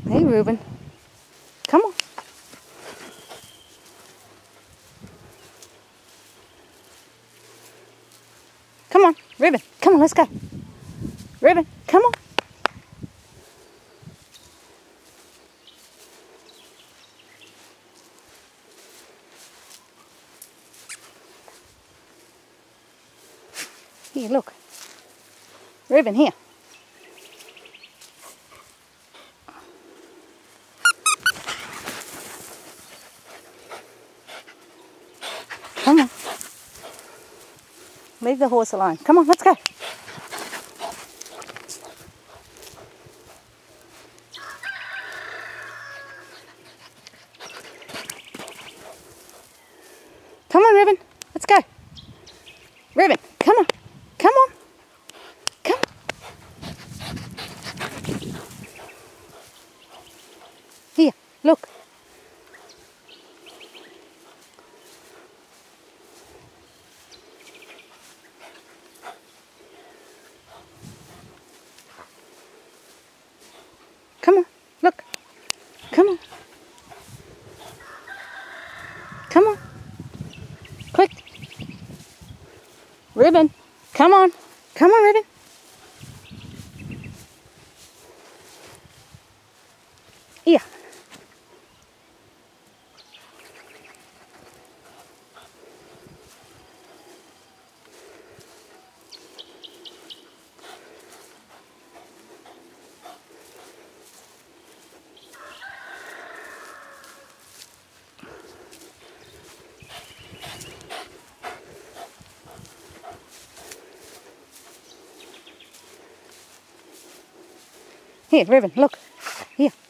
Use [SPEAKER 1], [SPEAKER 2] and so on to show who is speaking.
[SPEAKER 1] Hey, Reuben. Come on. Come on, Reuben. Come on, let's go. Reuben, come on. Here, look. Reuben, here. Come on. Leave the horse alone. Come on, let's go. Come on, Reuben. Let's go. Reuben, come on. Come on. Come. Here, look. Come on, look. Come on. Come on. Quick. Reuben, come on. Come on, Reuben. Here. Here, Reuben, look. Here.